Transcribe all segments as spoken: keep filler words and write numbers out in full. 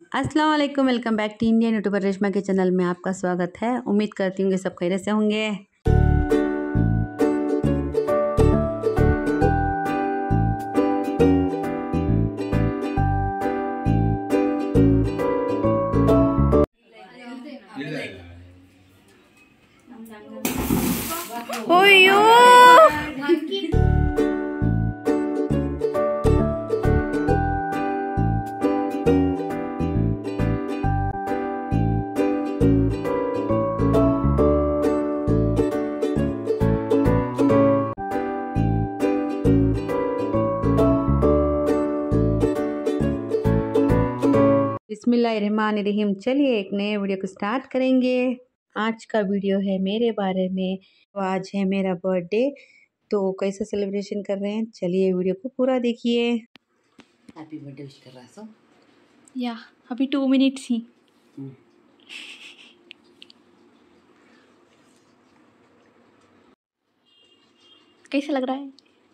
अस्सलाम वालेकुम, welcome back to Indian YouTuber Reshma के चैनल में आपका स्वागत है। उम्मीद करती हूँ कि सब खैरियत से होंगे। ओयो बिस्मिल्लाहिर्रहमानिर्रहीम। चलिए एक नए वीडियो को स्टार्ट करेंगे। आज का वीडियो है मेरे बारे में। तो आज है मेरा बर्थडे, तो कैसे सेलिब्रेशन कर रहे हैं, चलिए वीडियो को पूरा देखिए। हैप्पी बर्थडे विश कर रहा है सो या अभी टू मिनट्स ही। कैसा लग रहा है?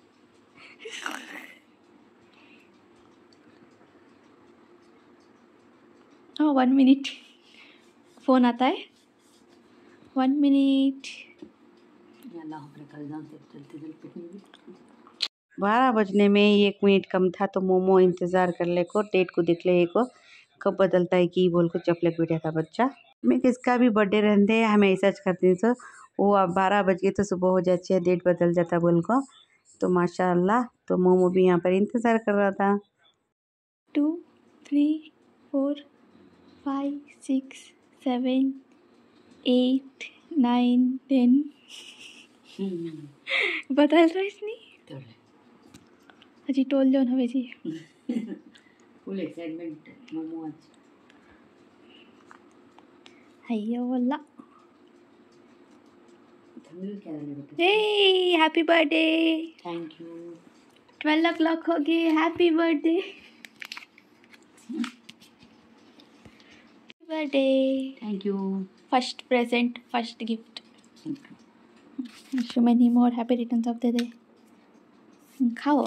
हाँ वन मिनट फ़ोन आता है। वन मिनट बारह बजने में एक मिनट कम था, तो मोमो इंतज़ार कर ले को डेट को देख ले को कब बदलता है कि बोल को चपलेट बैठा था बच्चा। मैं किसका भी बर्थडे रहते हैं हमें ऐसा करती हूँ, सो वो अब बारह बज गए तो सुबह हो जाती है, डेट बदल जाता बोल को। तो माशाल्लाह, तो मोमो भी यहाँ पर इंतज़ार कर रहा था। Two three four five six seven eight nine ten बदल रहा है इसने अजी टोल जो ना बेची फुल एक्साइटमेंट मोमो आज अయ్యో वल्ला। थंबनेल क्या डालने बेटा? Hey happy birthday. Thank you. Twelve o'clock हो गए। Happy birthday birthday. Thank you. First present, first gift. Thank you. Wish you many more happy returns of the day. खाओ।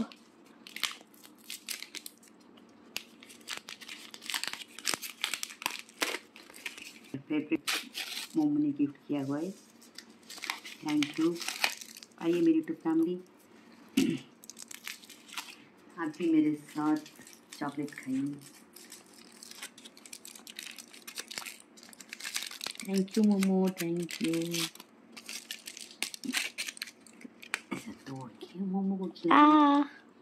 Favourite Momo ने gift किया हुआ है, थैंक यू। आइए मेरी YouTube family, आप भी मेरे साथ चॉकलेट खाइए। Thank you Momo, thank you. ऐसा तोड़ के मोमो को खिला।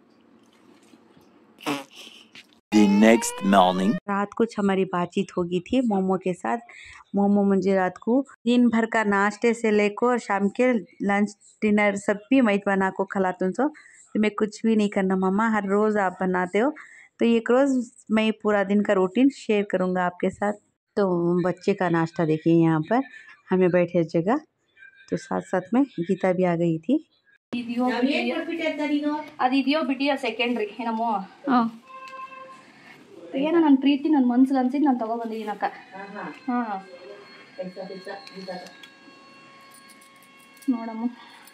The next morning. रात कुछ हमारी बातचीत होगी थी मोमो के साथ। मोमो मुझे रात को दिन भर का नाश्ते से लेकर शाम के लंच डिनर सब भी मैं बना को खिलाती हूँ। तो मैं कुछ भी नहीं करना मामा, हर रोज़ आप बनाते हो, तो एक रोज़ मैं पूरा दिन का रूटीन शेयर करूँगा आपके साथ। तो बच्चे का नाश्ता देखिए यहाँ पर हमें बैठे जगह, तो साथ साथ में गीता भी आ गई थी। ಅದಿದೆಯೋ ಬಿಟ್ಟಿಯೋ ಸೆಕೆಂಡ್ರಿ ಏನಮ್ಮೋ. ಹಾಂ ಏನೋ ನನ್ನ ಪ್ರೀತಿ ನನ್ನ ಮನ್ಸಿಗೆ ಅನ್ಸಿದ್ದು ನಾನು ತೊಗೊಬಂದಿದ್ದೀನಿ ಅಕ್ಕ. ಹಾಂ ನೋಡಮ್ಮ.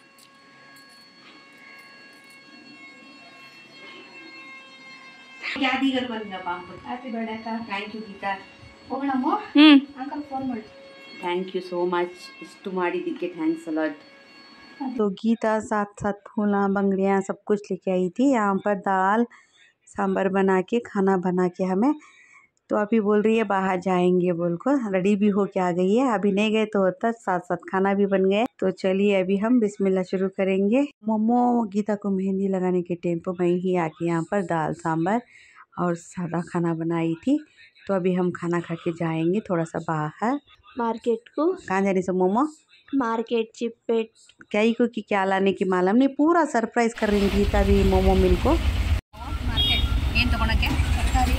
ಹ್ಯಾಪಿ ಬರ್ಡೇ ಅಕ್ಕ. Thank you Geeta. ಹೋಗೋಣಮ್ಮ. ಹ್ಞೂ ಅಂಕಲ್ ಫೋನ್ ಮಾಡಿ. ಥ್ಯಾಂಕ್ ಯು ಸೋ ಮಚ್, ಇಷ್ಟು ಮಾಡಿದ್ದಕ್ಕೆ ಥ್ಯಾಂಕ್ಸ್ ಅಲಾಟ್। तो गीता साथ साथ फूला बंगड़ियाँ सब कुछ लेके आई थी। यहाँ पर दाल सांभर बना के खाना बना के हमें, तो अभी बोल रही है बाहर जाएंगे बोल को रेडी भी हो के आ गई है। अभी नहीं गए तो होता, साथ साथ खाना भी बन गया। तो चलिए अभी हम बिस्मिल्लाह शुरू करेंगे। मोमो गीता को मेहंदी लगाने के टाइम पर मैं ही आके यहाँ पर दाल सांभर और सादा खाना बनाई थी। तो अभी हम खाना खा के जाएंगे थोड़ा सा बाहर मार्केट को। कहाँ जाने से मोमो? मार्केट चिपेट क्या ही को कि क्या लाने की मालूम नहीं, पूरा सरप्राइज कर रही गीता भी मोमो मिल को। ಮಾರ್ಕೆಟ್ ಏನು ತೊಗೊಳಕ್ಕೆ? ತರಕಾರಿ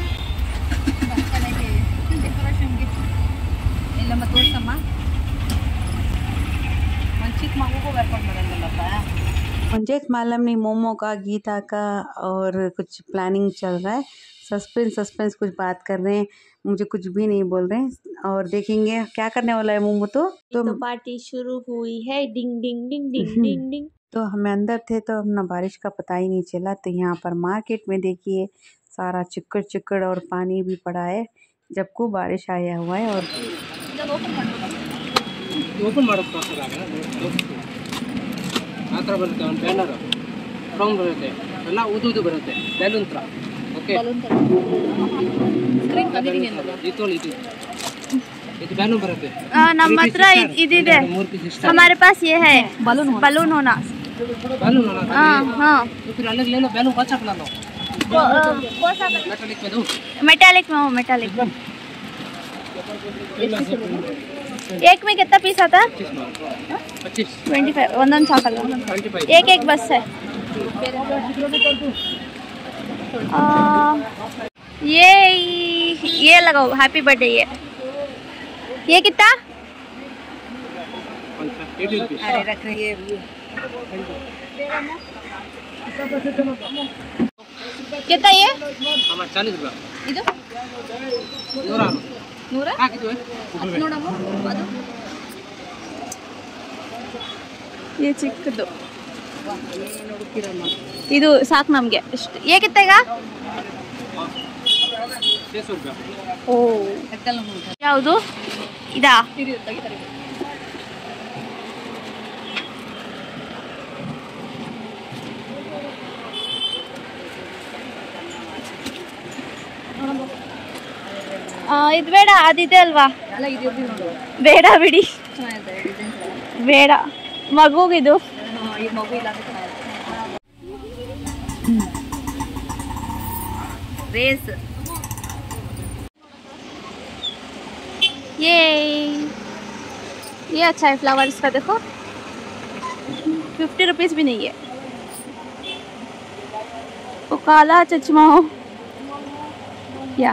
ಡೆಕೋರೇಷನ್ಗೆ ಇಲ್ಲಮ್ಮ ತೋರ್ಸಮ್ಮ, ಒಂದು ಚಿಕ್ಕ ಮಗುಗೂ ಕರ್ಕೊಂಡು ಬರೋಂಗಲ್ಲಪ್ಪ. मुझे मालूम नहीं मोमो का, गीता का और कुछ प्लानिंग चल रहा है। सस्पेंस सस्पेंस कुछ बात कर रहे हैं, मुझे कुछ भी नहीं बोल रहे हैं। और देखेंगे क्या करने वाला है मोमो। तो तो, तो पार्टी शुरू हुई है। डिंग डिंग डिंग डिंग डिंग डिंग। तो हमें अंदर थे तो हमने बारिश का पता ही नहीं चला। तो यहाँ पर मार्केट में देखिए सारा चिक्कड़ चिक्कड़ और पानी भी पड़ा है, जबकि बारिश आया हुआ है। और ओपन ಆ ಥರ ಬರುತ್ತೆ ಒಂದು ಬ್ಯಾನರ್ ರೌಂಡ್ ಬರುತ್ತೆ ಎಲ್ಲ ಉದು ಉದು ಬರುತ್ತೆ ಬ್ಯಾಲೂನ್ ಥರ ಓಕೆ ಇದು ಇದು ಇದು ಬ್ಯಾಲೂನ್ ಬರುತ್ತೆ ನಮ್ಮ ಹತ್ರ ಇದಿದೆ हमारे पास ये है बलून बलून होना बैलून होना हाँ हाँ तो फिर अलग ले लो बैलून कौन सा बना लो मेटालिक में दो मेटालिक में हो मेटालिक एक में कितना पीस आता है पच्चीस ट्वेंटी फाइव ಒಂದೊಂದು ಸಾಕಲ್ಲ एक एक बस है आ, ये ये लगाओ हैप्पी बर्थडे ये ये कितना अरे रख रही है कितना ये हमारे चालीस रुपये ಇದು नूरा ನೂರ ಹಾಕಿದ್ವಿ ನೋಡಮ್ಮ ಅದು ये ಚಿಕ್ಕದು ಇದು ಸಾಕು ನಮಗೆ ಎಷ್ಟು ಹೇಗಿತ್ತ ಈಗ छः सौ रुपये ಓ ಯಾವುದು ಇದಾ ಇದು ಬೇಡ ಅದಿದೆ ಅಲ್ವಾ ಬೇಡ ಬಿಡಿ ಬೇಡ ಮಗುಗಿದು रेस ये ये अच्छा है फ्लावर्स का देखो फिफ्टी रुपीज़ भी नहीं है वो काला चचमा हो या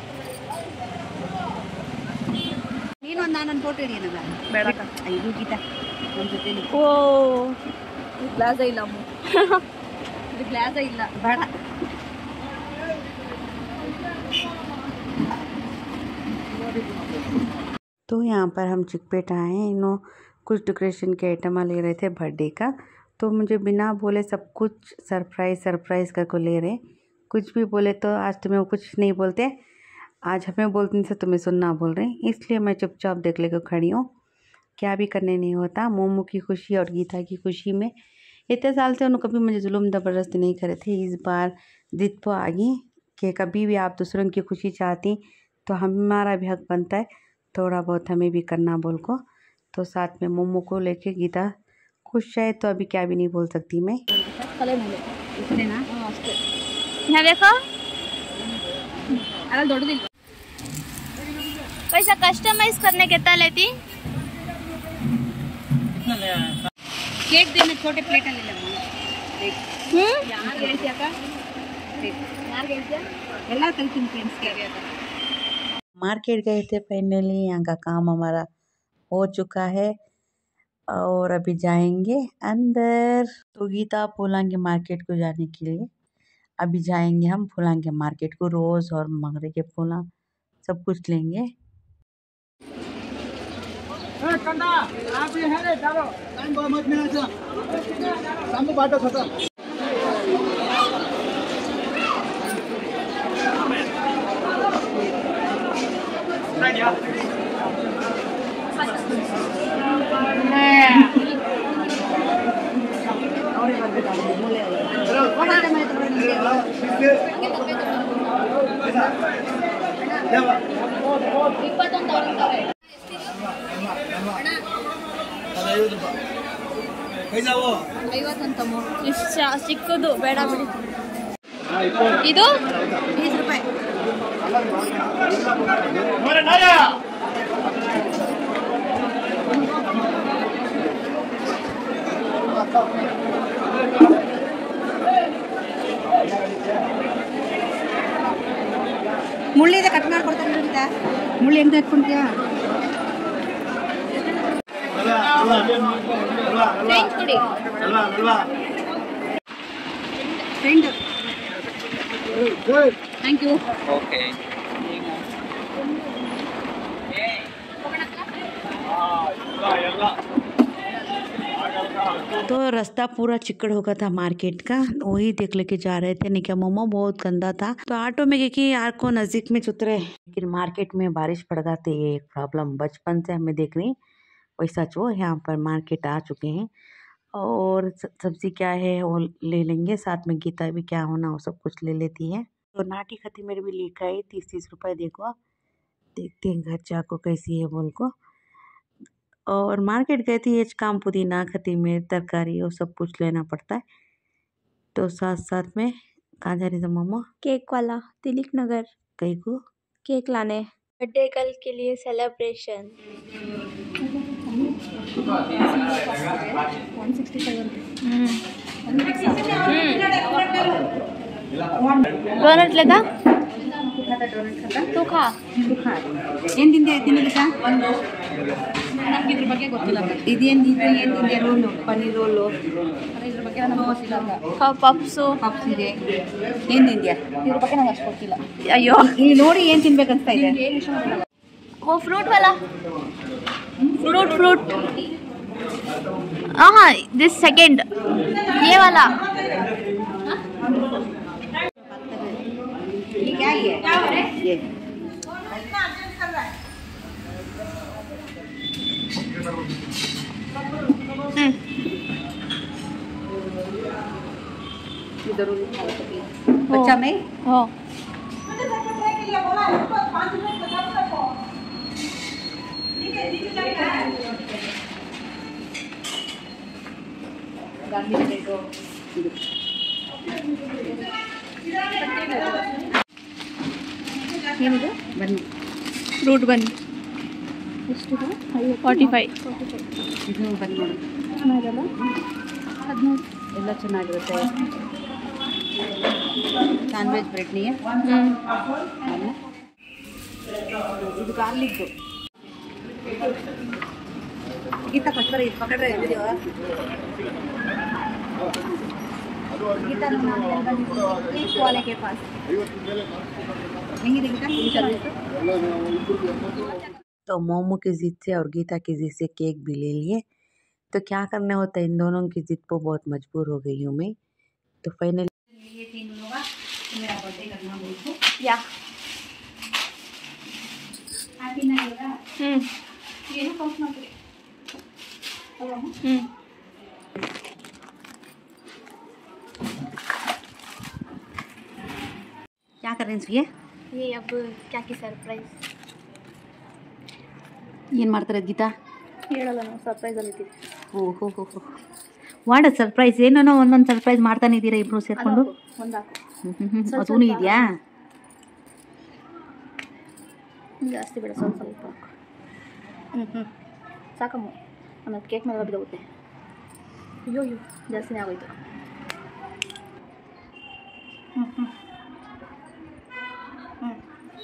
ನೀನೊಂದು ನಾನೊಂದು ಫೋಟೋ ಹಿಡಿಯೋಣ ಬೇಡ ಐದು ಗೀತಾ ನಮ್ಮ ಜೊತೆಲಿ ಓ ಗ್ಲಾಸ ಇಲ್ಲ ಅಮ್ಮ ಇದು ಗ್ಲಾಸ ಇಲ್ಲ ಬೇಡ तो यहाँ पर हम चिकपेट आए हैं। इन्हों कुछ डेकोरेशन के आइटम ले रहे थे बर्थडे का, तो मुझे बिना बोले सब कुछ सरप्राइज़ सरप्राइज़ करके ले रहे। कुछ भी बोले तो आज तुम्हें कुछ नहीं बोलते, आज हमें बोलते से तुम्हें सुनना बोल रहे, इसलिए मैं चुपचाप देख लेकर खड़ी हूँ। क्या भी करने नहीं होता। मोमो की खुशी और गीता की खुशी में इतने साल से उन्होंने कभी मुझे जुल्म ज़बरदस्ती नहीं करे थे। इस बार जिद तो आ गई कि कभी भी आप दूसरों की खुशी चाहती तो हमारा भी हक बनता है थोड़ा बहुत हमें भी करना बोल को। तो साथ में मोमो को लेके गीता खुश है, तो अभी क्या भी नहीं बोल सकती मैं। ಇಷ್ಟೇನಾ ಅಷ್ಟೇ यहाँ देखो ಅದ್ರಲ್ಲಿ ದೊಡ್ಡದಿಲ್ಲ वैसा कस्टमाइज करने कितना लेती केक देना छोटे प्लेट ಅಲ್ಲಿ ಇಲ್ಲ हम्म ಯಾರು ಹೇಳ್ತೀಯ ಅಕ್ಕ ಯಾರು ಹೇಳ್ತೀಯ ಎಲ್ಲ ಕಲ್ತೀನಿ ಫ್ರೆಂಡ್ಸ್ ಗೆ मार्केट गए थे फाइनली, यहाँ का काम हमारा हो चुका है और अभी जाएंगे अंदर। तो गीता फूलांगे मार्केट को जाने के लिए, अभी जाएंगे हम फूलांगे मार्केट को। रोज़ और मंगरे के फूला सब कुछ लेंगे। ಇಷ್ಟ ಚಿಕ್ಕದು ಬೇಡ ಬಿಡಿ ಇದು बीस रुपए ಮುಳ್ಳಿದೆ ಕಟ್ ಮಾಡ್ಕೊಡ್ತಾರೆ ಗೀತಾ ಮುಳ್ಳು ಹೆಂಗ್ ಹಾಕ್ಕೊಂತೀಯಾ ಚೇಂಜ್ ಕೊಡಿ ಫ್ರೆಂಡ್. Thank you. ಓಕೆ. तो रास्ता पूरा चिकड़ हो गया था मार्केट का, वही देख लेके जा रहे थे। नहीं क्या मोमो बहुत गंदा था, तो ऑटो में कि यार को नजदीक में उतरे, लेकिन मार्केट में बारिश पड़ गया तो ये एक प्रॉब्लम बचपन से हमें देख रही वैसा। जो यहाँ पर मार्केट आ चुके हैं और सब्जी क्या है वो ले लेंगे, साथ में गीता भी क्या होना वो सब कुछ ले लेती है। तो नाटी खती मेरे भी लेकर आई तीस तीस रुपए। देखो देखते हैं घर जाको कैसी है बोल को। और मार्केट गई थी, ये काम पुदीना खती में तरकारी वो सब कुछ लेना पड़ता है। तो साथ साथ में कहाँ जा रही थी मोमो? केक वाला तिलक नगर। कहीं को केक लाने, बर्थडे कल के लिए सेलिब्रेशन। ಡೋನಟ್ ಲೆಕ್ಕ ತೂ ಖಾ. ಏನು ತಿಂದೆ ತಿನ್ನಲಿಕ್ಕ? ನನಗೆ ಇದ್ರ ಬಗ್ಗೆ ಗೊತ್ತಿಲ್ಲ. ಇದೇನು ಇದು ಏನು ತಿಂದೆ? ರೋಲು, ಪನ್ನೀರ್ ರೋಲು, ಇದ್ರ ಬಗ್ಗೆ ನನಗೆ ಗೊತ್ತಿಲ್ಲ. ಪಪ್ಸು ಪಪ್ಸ್ ಇದೆ. ಏನು ತಿಂದ್ಯಾ? ಇದ್ರ ಬಗ್ಗೆ ನಂಗೆ ಅಷ್ಟು ಗೊತ್ತಿಲ್ಲ. ಅಯ್ಯೋ, ಇಲ್ಲಿ ನೋಡಿ ಏನು ತಿನ್ಬೇಕಂತ ಇದೆ. वो फ्रूट वाला, फ्रूट फ्रूट हाँ हाँ दिस सेकेंड, ये वाला। ये क्या है? ये बच्चा में हो ಏನಿದು? ಬನ್ನಿ, ಫ್ರೂಟ್ ಬನ್ನಿ. ಎಷ್ಟಿದೆ? Forty five. ಇದು ಬನ್ನಿ ನೋಡಿ, ಚೆನ್ನಾಗಿರಲ್ಲ? ಹದಿನೈದು. ಎಲ್ಲ ಚೆನ್ನಾಗಿರುತ್ತೆ. ಸ್ಯಾಂಡ್ವಿಚ್ ಬ್ರೆಡ್ ನೀ ಇದು ಗಾರ್ಲಿಕ್ದು. गीता फर्स्ट बार पकड़ रहे वीडियो। गीता केक वाले के पास नहीं देखता। तो मोमो की जिद से और गीता की जिद से केक भी ले लिए। तो क्या करना होता है, इन दोनों की जिद पर बहुत मजबूर हो गई हूँ मैं। तो फाइनली ये तीनों लोग मेरा बर्थडे करना बोलते या हैप्पी ना होगा। हम्म ये ना कौन सा करे हम्म क्या कर रहे हैं ये? ये अब क्या की ಸರ್ಪ್ರೈಸ್ ಏನು ಮಾಡ್ತಾರೆ ಗೀತಾ? ಹೇಳಲ್ಲ, ನಾವು ಸರ್ಪ್ರೈಸ್ ಅಲ್ಲಿ ಇದ್ದೀವಿ. ಓಹೋ ಹೋ ಹೋ ವಾಡ ಸರ್ಪ್ರೈಸ್ ಏನೋ ಒಂದೊಂದು ಸರ್ಪ್ರೈಸ್ ಮಾಡ್ತಾನೆ ಇದ್ದೀರಾ ಇಬ್ರು ಸೇರ್ಕೊಂಡು? ಒಂದು ಹಾಕು. ಅದೂ ಇದೆಯಾ? ಜಾಸ್ತಿ ಬೇಡ, ಸ್ವಲ್ಪ ಸ್ವಲ್ಪ ಹಾಕು. ಹ್ಞೂ ಹ್ಞೂ ಸಾಕಮ್ಮ, ಆಮೇಲೆ ಕೇಕ್ ಮೇಲೆ ಬಿದ್ದೋಗುತ್ತೆ. ಅಯ್ಯೋ ಅಯ್ಯೋ ಜಾಸ್ತಿನೇ ಆಗೋಯ್ತು. ಹ್ಞೂ ಹ್ಞೂ ಹ್ಞೂ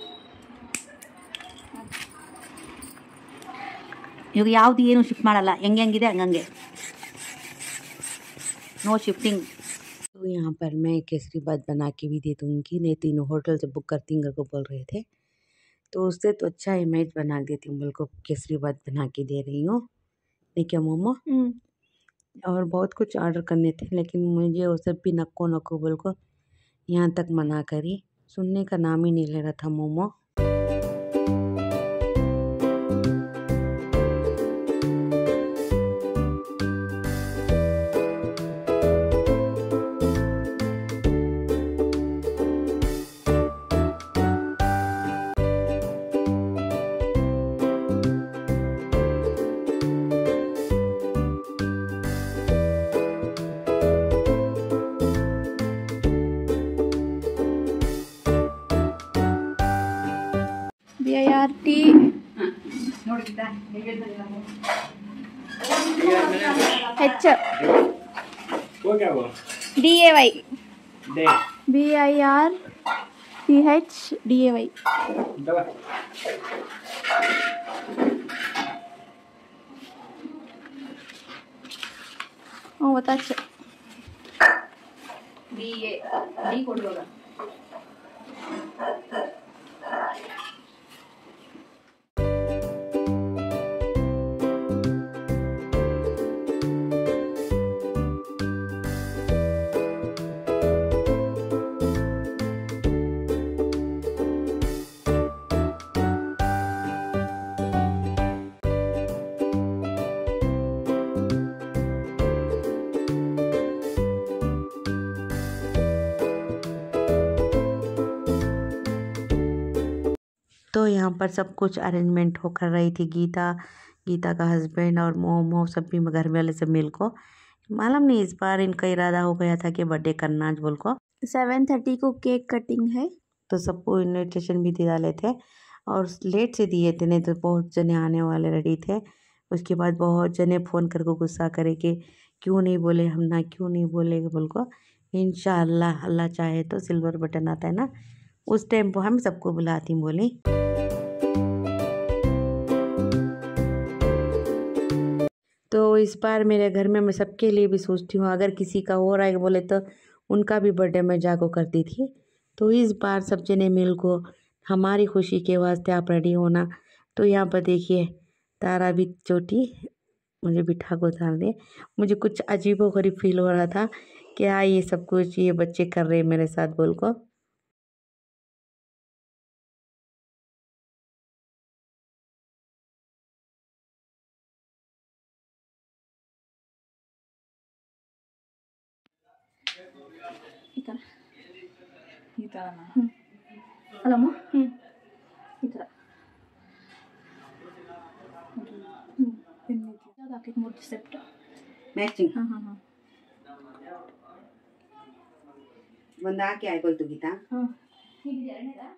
ಇವಾಗ ಯಾವುದು ಏನು ಶಿಫ್ಟ್ ಮಾಡಲ್ಲ, ಹೆಂಗೆ ಹೆಂಗಿದೆ ಹಂಗಂಗೆ, नो शिफ्टिंग। तो यहाँ पर मैं केसरी बात बना के भी दे दूँगी, नहीं तीनों होटल से बुक करती को बोल रहे थे। तो उससे तो अच्छा इमेज बना देती हूँ, बोल को केसरी बात बना के दे रही हूँ। नहीं क्या मोमो? और बहुत कुछ ऑर्डर करने थे, लेकिन मुझे वो सब भी नको नको बोल को यहाँ तक मना करी, सुनने का नाम ही नहीं ले रहा था Momo. B I R T H D A Y B I R T H D A Y. ಹ್ಞೂ ಗೊತ್ತಾಚೆ. डी ए डी कोड होगा। तो यहाँ पर सब कुछ अरेंजमेंट हो कर रही थी। गीता गीता का हस्बैंड और मोमो सब भी घर वाले सब मिल को, मालूम नहीं इस बार इनका इरादा हो गया था कि बर्थडे करना आज बोल को। सेवन थर्टी को केक कटिंग है, तो सबको इन्विटेशन भी दे डाले थे और लेट से दिए थे, नहीं तो बहुत जने आने वाले रेडी थे। उसके बाद बहुत जने फ़ोन करके गुस्सा करे कि क्यों नहीं बोले हम ना, क्यों नहीं बोले बोल को। इंशाअल्लाह अल्लाह चाहे तो सिल्वर बटन आता है ना, उस टाइम पर हम सबको बुलाती बोली। तो इस बार मेरे घर में मैं सबके लिए भी सोचती हूँ, अगर किसी का हो रहा है बोले तो उनका भी बर्थडे मैं जाको करती थी। तो इस बार सब जने मिल को हमारी खुशी के वास्ते आप रेडी होना। तो यहाँ पर देखिए तारा भी चोटी मुझे बिठा को उतार दे। मुझे कुछ अजीबो गरीब फील हो रहा था क्या ये सब कुछ ये बच्चे कर रहे हैं मेरे साथ बोल को। ಈ ಥರ ಈ ಥರನಾ? ಹ್ಞೂ ಅಲ್ಲಮ್ಮ. ಹ್ಞೂ ಈ ಥರ ಹ್ಞೂ ಯಾವ್ದು ಹಾಕಿದ್ದು ಮೂರು ಸೆಪ್ಟ್ ಮ್ಯಾಚಿಂಗ್ ಹಾಂ ಹಾಂ ಹಾಂ ಒಂದು ಹಾಕಿ ಆಯ್ಕೊಳ್ತು ಗೀತಾ. ಹಾಂ ಹೀಗಿದೆ ಎರಡನೇದಾ?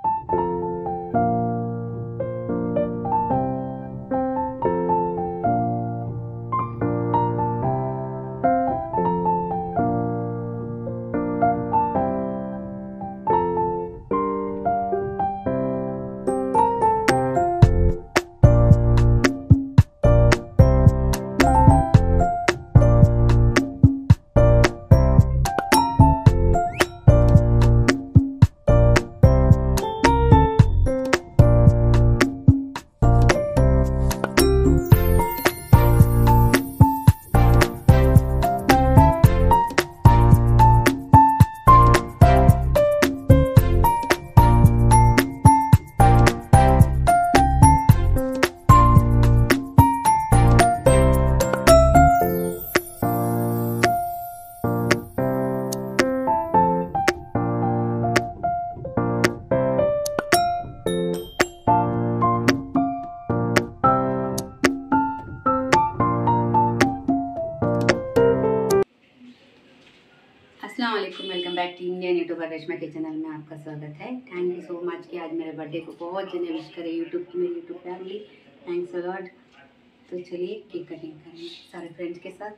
अस्सलाम वालेकुम, welcome back to Indian YouTuber Reshma के चैनल में आपका स्वागत है। थैंक यू सो मच कि आज मेरे बर्थडे को बहुत जने विश करे यूट्यूब की मेरी YouTube family, thanks a lot. तो चलिए केक कटिंग करेंगे सारे फ्रेंड्स के साथ।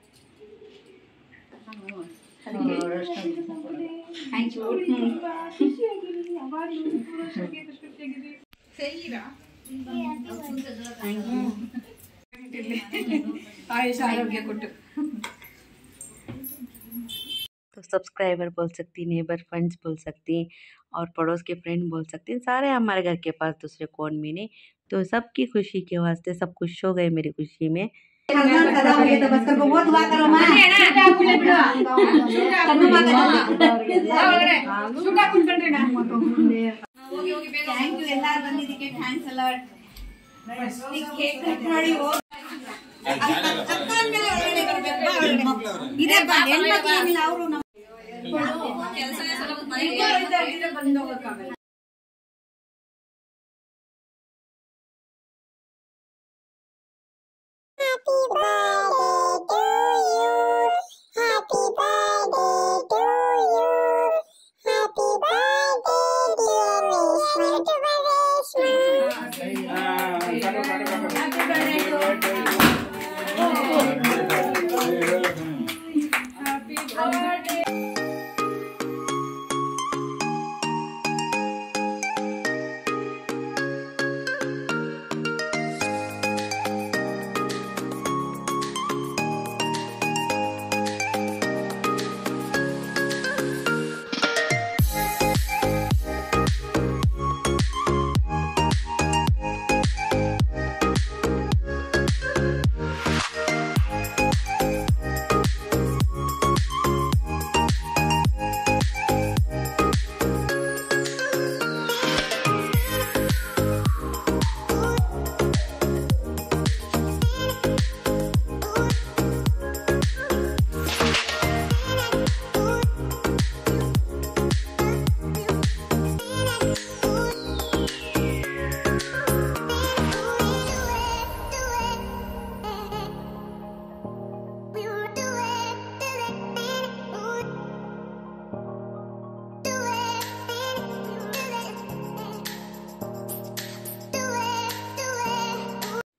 Thank you. आयुष आरोग्य कुट तो सब्सक्राइबर बोल सकती, नेबर फ्रेंड्स बोल सकती और पड़ोस के फ्रेंड बोल सकती, सारे हमारे घर के पास दूसरे कौन भी नहीं। तो सबकी खुशी के वास्ते सब खुश हो गए मेरी खुशी में। ಥ್ಯಾಂಕ್ ಯು ಎಲ್ಲರೂ ಬಂದಿದ್ದಕ್ಕೆ, thanks a lot. Cake cut ಮಾಡಿ ಹೋಗಿ ಇದೆ ಬಾ ಹೆಣ್ಮಕ್ಳು ಅವರು ನಮ್ಮ ಕೆಲಸನೇ ಸ್ವಲ್ಪ ಮನೆಗೆ ಬಂದು ಹೋಗಕ್ಕಾಗಲ್ಲ। Happy birthday to you. Happy birthday to you. Happy birthday dear Reshma to Reshma. Happy birthday to you. Happy birthday.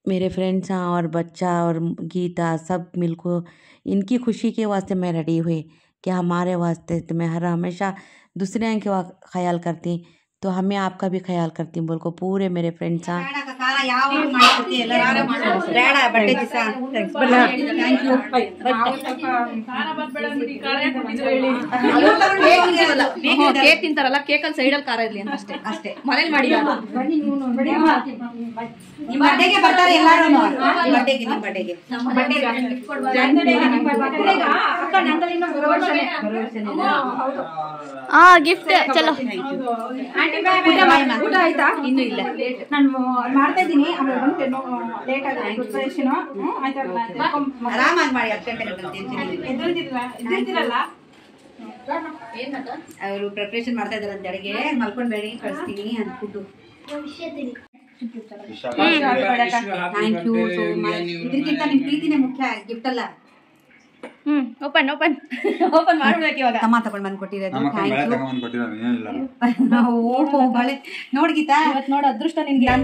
मेरे फ्रेंड्स हैं और बच्चा और गीता सब मिलको इनकी खुशी के वास्ते मैं रेडी हुई कि हमारे वास्ते तो मैं हर हमेशा दूसरे के ख्याल करती तो हमें आपका भी ख्याल करती बोल को पूरे मेरे फ्रेंड्स हैं ಕೇಕ್ ತಿಂತಾರಲ್ಲ ಕೇಕಲ್ಲಿ ಸೈಡಲ್ಲಿ ಖಾರ ಇರ್ಲಿ ಅಂತ ಅಷ್ಟೇ ಅಷ್ಟೇ ಮನೇಲಿ ಮಾಡಿಲ್ಲ ನಿಮ್ಮ ಬರ್ಡೇಗೆ ಬರ್ತಾರೆ ಎಲ್ಲಾರು ಬರ್ಡೇಗೆ ನಿಮ್ಮ ಬರ್ಡೇಗೆ ಹಾ ಗಿಫ್ಟ್ ಚಲೋ ಊಟ ಆಯ್ತಾ? ಇನ್ನು ಇಲ್ಲ ನಾನು ಮಾಡ್ತಾ ಇದ್ದೀನಿ ಆಮೇಲೆ ಬಂದು ಲೇಟ್ ಆಗುತ್ತೆ ಪ್ರಿಪರೇಷನ್ ಆರಾಮಾಗಿ ಮಾಡಿ ಹತ್ತು ಗಂಟೆ ಎದ್ದಿರ್ತಿರಲ್ಲ ಅವರು ಪ್ರಿಪರೇಷನ್ ಮಾಡ್ತಾ ಇದಾರೆ ಅಂತ ಅಡಿಗೆ ಮಲ್ಕೊಂಡ್ಬೇಡಿ ಕಳಿಸ್ತೀನಿ ಅಂತ food thank you so much ಇದಕ್ಕಿಂತ ನಿಮ್ ಪ್ರೀತಿನೇ ಮುಖ್ಯ ಗಿಫ್ಟ್ ಅಲ್ಲ ಹ್ಮ್ ಓಪನ್ ಓಪನ್ ಓಪನ್ ಮಾಡ್ಬೇಕು ಇವಾಗ ತಮ್ಮ ತಗೊಂಡ್ ಬಂದ್ ಕೊಟ್ಟಿರೋದು ಥ್ಯಾಂಕ್ ಯು ಓಹೋ ಬಳೆ ನೋಡಿ ಗೀತಾ ಇವತ್ತು ನೋಡು ಅದೃಷ್ಟ ನಿನ್ಗೆ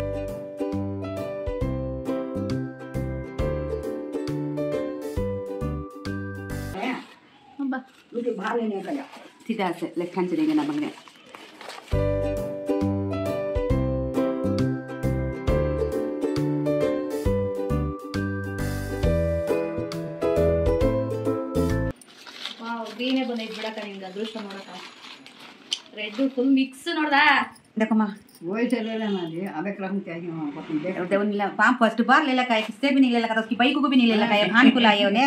सीधा से लेफ्ट हैंड चलेंगे ना बंगले ಗ್ರೀನೇ ಬಂದೈತೆ ಬಿಡಕ ನಿಂಗೆ ಅದೃಷ್ಟ ನೋಡಕ ರೆಡ್ ಫುಲ್ ಮಿಕ್ಸ್ ನೋಡ್ದಾ देखो माँ पाम फर्स्ट बार ले लगा किससे भी नहीं ले लगा था उसकी बाइक को भी नहीं ले लगा भान को लाए उन्हें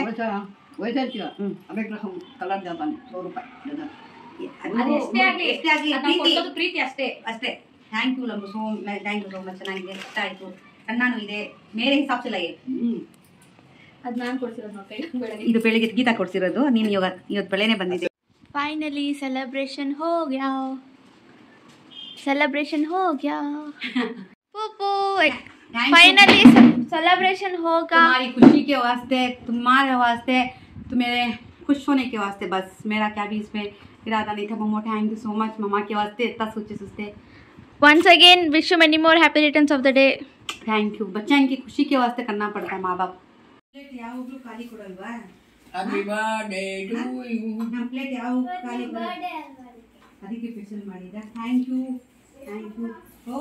ಪ್ರೀತಿ ಅಷ್ಟೇ ಅಷ್ಟೇ ಥ್ಯಾಂಕ್ ಯು ಲಂಬು so thank you so much ನನಗೆ ಇಷ್ಟ ಆಯ್ತು ಸಣ್ಣನು ಇದೆ ಮೇರೆ ಹಿಸಾಬ್ ಚಲಾಗೆ ಅದು ನಾನು ಕೊಡ್ಸಿರೋದು ನಮ್ಮ ಕೈಗೆ ಬೆಳಗ್ಗೆ ಇದು ಬೆಳಿಗ್ಗೆ ಗೀತಾ ಕೊಡ್ಸಿರೋದು ನೀನು ಇವಾಗ ಇವತ್ತು ಬೆಳೆನೇ ಬಂದಿದೆ फाइनली सेलिब्रेशन हो गया सेलिब्रेशन हो गया पुप्पू फाइनली सेलिब्रेशन होगा तुम्हारी खुशी के वास्ते तुम्हारे वास्ते तुम्हें खुश होने के वास्ते बस मेरा क्या भी इसमें इरादा नहीं था मम्मा थैंक यू सो मच मम्मा के वास्ते इतना सोचे सोचते once again wish you many more happy returns of the day thank you बच्चा इनकी खुशी के वास्ते करना पड़ता है माँ बाप ಯಾವಾಗಲೂ ಖಾಲಿ ಕೊಡಲ್ವಾ ಹ್ಯಾಪಿ ಬರ್ತ್ಡೇ ಟು ಯು ನಮ್ಮ ಪ್ಲೇಟ್ ಯಾವ ಖಾಲಿ ಕೊಡಲ್ಲ ಅದಕ್ಕೆ ಸ್ಪೆಷಲ್ ಮಾಡಿದ ಥ್ಯಾಂಕ್ ಯು ಥ್ಯಾಂಕ್ ಯು ಓ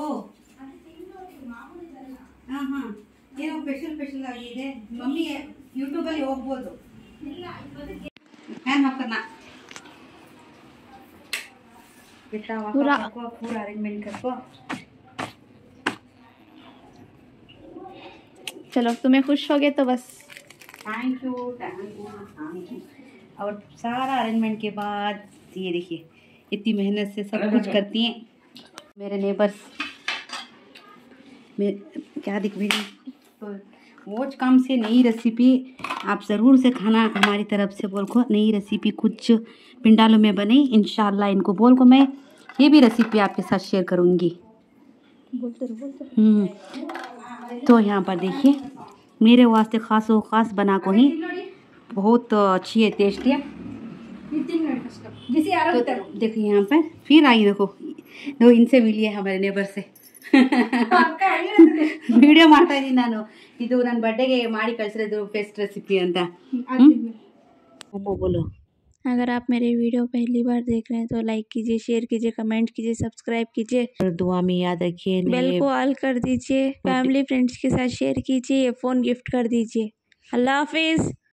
ಹಾಂ ಹಾಂ ಏನೋ ಸ್ಪೆಷಲ್ ಸ್ಪೆಷಲ್ ಆಗಿದೆ ಮಮ್ಮಿ ಯೂಟ್ಯೂಬಲ್ಲಿ ಹೋಗ್ಬೋದು ಫ್ಯಾನ್ ಹಾಕೋಣ पूरा पूरा अरेंजमेंट करको चलो तुम्हें खुश हो गए तो बस thank you thank you thank you और सारा अरेंजमेंट के बाद ये देखिए इतनी मेहनत से सब कुछ करती हैं मेरे नेबर्स मैं क्या दिख रही तो वो काम से नई रेसिपी आप ज़रूर से खाना हमारी तरफ से बोल को नई रेसिपी कुछ पिंडालों में बने इंशाल्लाह इनको बोल को मैं ये भी रेसिपी आपके साथ शेयर करूँगी बोलते रहो बोलते रहो तो यहाँ पर देखिए मेरे वास्ते ख़ास व ख़ास बना को ही बहुत अच्छी है टेस्टी है तो देखिए यहाँ पर फिर आई देखो दो इनसे मिली है हमारे नेबर से ವಿಡಿಯೋ ಮಾಡ್ತಾ ಇದ್ದೀನಿ ನಾನು ಇದು ನನ್ನ ಬರ್ಡೇಗೆ ಮಾಡಿ ಕಳಿಸಿರೋದು ಬೆಸ್ಟ್ ರೆಸಿಪಿ ಅಂತ बोलो अगर आप मेरे वीडियो पहली बार देख रहे हैं तो लाइक कीजिए शेयर कीजिए कमेंट कीजिए सब्सक्राइब कीजिए और दुआ में याद रखिए बेल को ऑल कर दीजिए फैमिली फ्रेंड्स के साथ शेयर कीजिए फ़ोन गिफ्ट कर दीजिए अल्लाह हाफिज़।